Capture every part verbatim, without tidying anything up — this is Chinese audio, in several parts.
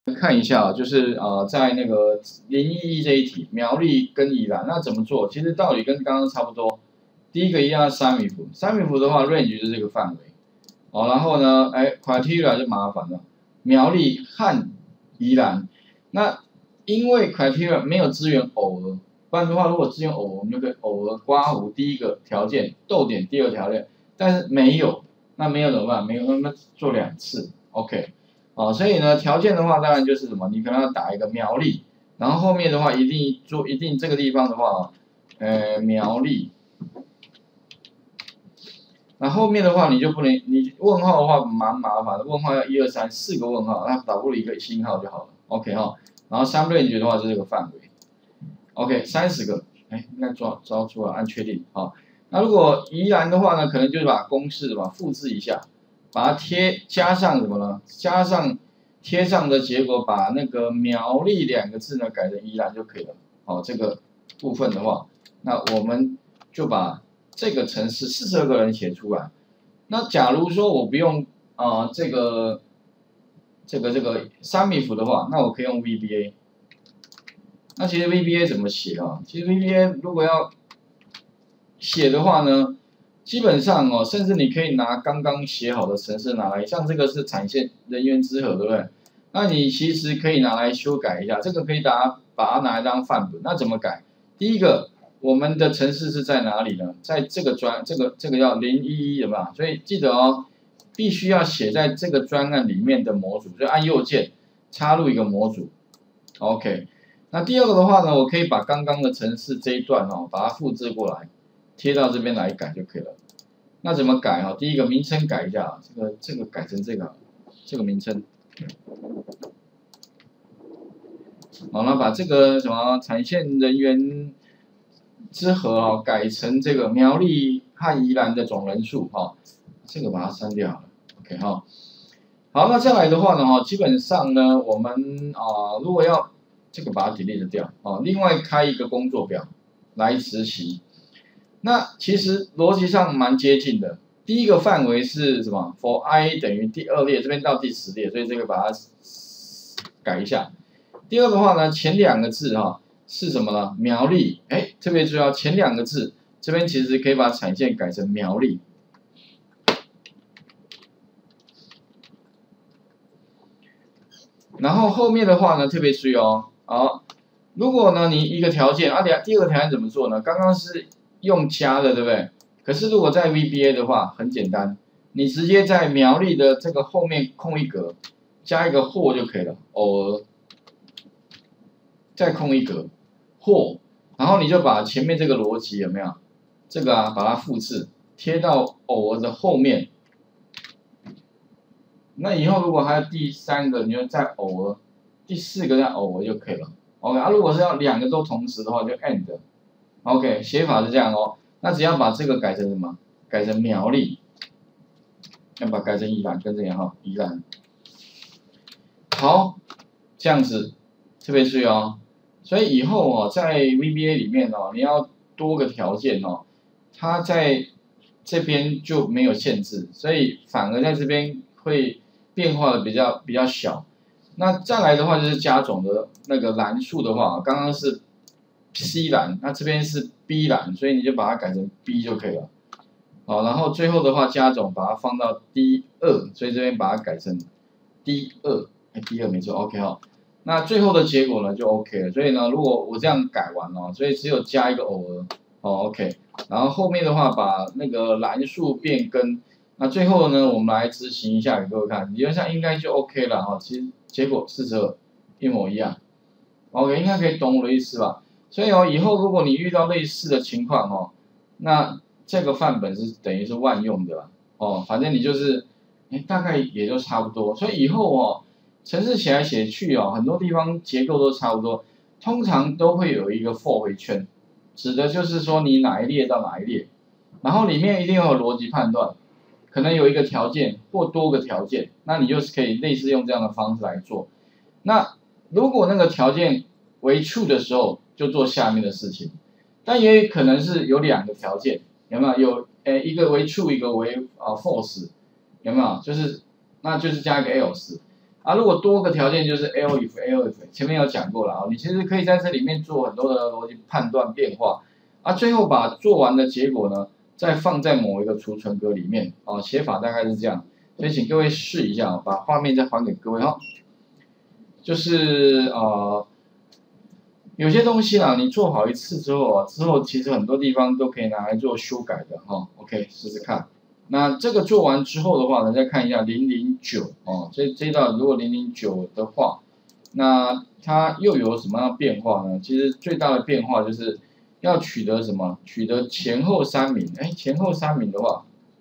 看一下，就是呃，在那个零一一这一题，苗栗跟宜兰，那怎么做？其实道理跟刚刚差不多。第一个一样三米幅，三米幅的话 ，range 就是这个范围。哦，然后呢，哎 ，criteria 就麻烦了，苗栗和宜兰，那因为 criteria 没有资源偶额，不然的话，如果资源偶额，我们就可以偶额刮弧第一个条件，逗点第二条件，但是没有，那没有怎么办？没有，那么做两次 ，OK。哦，所以呢，条件的话，当然就是什么，你可能要打一个苗栗，然后后面的话一定做一定这个地方的话，呃，苗栗，那后面的话你就不能，你问号的话蛮麻烦的，问号要一二三四个问号，那打不如一个星号就好了 ，OK 哈，然后三 range 的话就是这个范围 ，OK 三十个，哎，应该抓抓出来，按确定，好，那如果宜兰的话呢，可能就是把公式吧复制一下。把它贴加上什么呢？加上贴上的结果，把那个苗栗两个字呢改成宜兰就可以了。好，这个部分的话，那我们就把这个程式四十二个人写出来。那假如说我不用啊、呃、这个这个这个三米幅的话，那我可以用 V B A。那其实 V B A 怎么写啊？其实 V B A 如果要写的话呢？基本上哦，甚至你可以拿刚刚写好的程式拿来，像这个是产线人员之和，对不对？那你其实可以拿来修改一下，这个可以打把它拿来当范本。那怎么改？第一个，我们的程式是在哪里呢？在这个专这个这个叫零一一的嘛，所以记得哦，必须要写在这个专案里面的模组，就按右键插入一个模组 ，OK。那第二个的话呢，我可以把刚刚的程式这一段哦，把它复制过来。贴到这边来改就可以了。那怎么改啊？第一个名称改一下啊，这个这个改成这个这个名称。好，那把这个什么产线人员之和啊改成这个苗栗和宜兰的总人数哈，这个把它删掉了。OK 哈。好，那再来的话呢哈，基本上呢我们啊如果要这个把它 delete 掉啊，另外开一个工作表来执行。那其实逻辑上蛮接近的。第一个范围是什么 ？for i 等于第二列，这边到第十列，所以这个把它改一下。第二的话呢，前两个字哈、哦、是什么呢？苗栗，哎，特别注意哦，前两个字这边其实可以把产线改成苗栗。然后后面的话呢，特别注意哦，好，如果呢你一个条件，啊，第二个条件怎么做呢？刚刚是用加的，对不对？可是如果在 V B A 的话，很简单，你直接在苗栗的这个后面空一格，加一个或就可以了，偶尔，再空一格，或，然后你就把前面这个逻辑有没有？这个啊，把它复制贴到偶尔的后面。那以后如果还有第三个，你就再偶尔，第四个再偶尔就可以了。OK 啊，如果是要两个都同时的话，就 and。OK， 写法是这样哦。那只要把这个改成什么？改成苗栗，要把它改成宜兰，跟这样哈，宜兰。好，这样子特别注意哦。所以以后哦，在 V B A 里面哦，你要多个条件哦，它在这边就没有限制，所以反而在这边会变化的比较比较小。那再来的话就是加总的那个栏数的话，刚刚是 C 栏，那这边是 B 栏，所以你就把它改成 B 就可以了。好，然后最后的话加总把它放到 D 二，所以这边把它改成 D 二，哎 D 二没错 ，OK 哈。那最后的结果呢就 OK 了。所以呢，如果我这样改完哦，所以只有加一个偶尔，哦 OK， 然后后面的话把那个栏数变更。那最后呢，我们来执行一下给各位看，理论上应该就 OK 了哈。其实结果四十二一模一样 ，OK， 应该可以懂我的意思吧？所以哦，以后如果你遇到类似的情况哦，那这个范本是等于是万用的哦，反正你就是，哎，大概也就差不多。所以以后哦，程式写来写去哦，很多地方结构都差不多，通常都会有一个 for 回圈，指的就是说你哪一列到哪一列，然后里面一定要有逻辑判断。可能有一个条件或多个条件，那你就是可以类似用这样的方式来做。那如果那个条件为 true 的时候，就做下面的事情。但也可能是有两个条件，有没有？有诶一个为 true， 一个为啊 false， 有没有？就是那就是加一个 else。 啊，如果多个条件就是 else if else if， 前面有讲过了啊，你其实可以在这里面做很多的逻辑判断变化，啊，最后把做完的结果呢，再放在某一个储存格里面啊，写法大概是这样，所以请各位试一下，把画面再还给各位哈，就是呃。有些东西啦，你做好一次之后啊，之后其实很多地方都可以拿来做修改的哈。OK， 试试看。那这个做完之后的话呢，再看一下零零九哦，这这一道如果零零九的话，那它又有什么样的变化呢？其实最大的变化就是要取得什么？取得前后三名。哎，前后三名的话，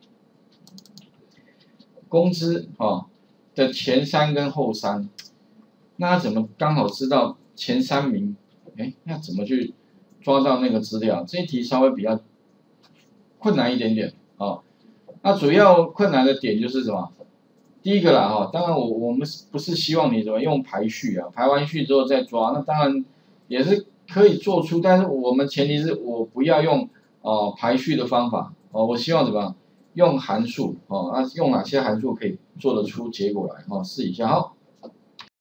工资啊的前三跟后三，那怎么刚好知道前三名？哎，那怎么去抓到那个资料？这一题稍微比较困难一点点啊、哦。那主要困难的点就是什么？第一个啦哈、哦，当然我我们不是希望你怎么用排序啊，排完序之后再抓，那当然也是可以做出，但是我们前提是我不要用哦、呃、排序的方法哦，我希望怎么样用函数哦，那用哪些函数可以做得出结果来哦，试一下哈。